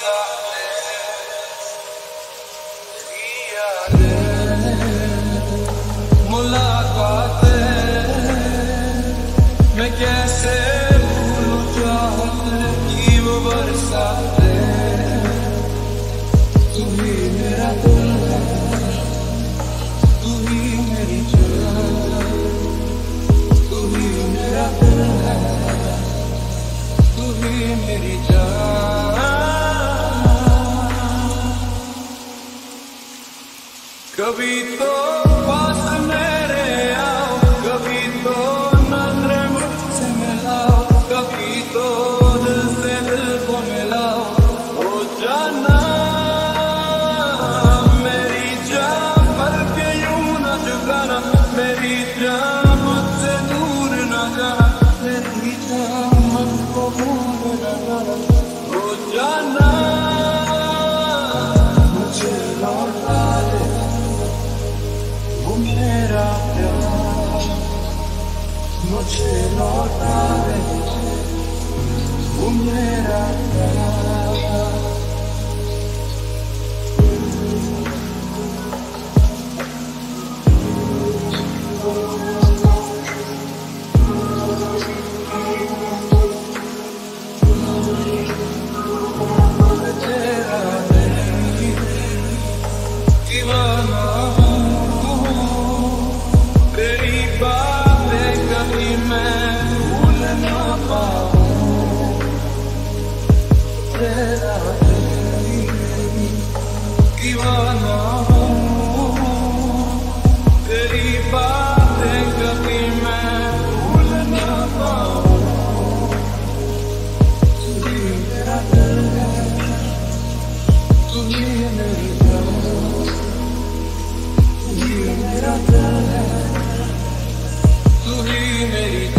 मैं कैसे भूलूं चाहत की वो बरसातें। तू ही मेरा दिल है, तू ही मेरी जान, तू ही मेरा दिल है, तू ही मेरी जान। कभी तो पास मेरे आओ, कभी तो नजरें मुझसे मिलाओ, कभी तो दिल से दिल को मिलाओ। ओ जाना मेरी जान भर के यूं न झुकाना, मेरी जान मुझसे दूर न जाना, मेरी जान मुझको भूल न जाना। ओ जाना मुझे लौटा दे वो मेरा प्यार, मुझे लौटा दे वो मेरा प्यार। तेरा नहीं दीवाना तेरी बातें कभी मैं भूल ना पाऊं। तेरा दीवाना हूँ, तेरी बातें कभी मैं भूल ना पाऊं। तू ही मेरा दिल है, तू ही मेरी जान, तू ही मेरा दिल है, तू ही मेरी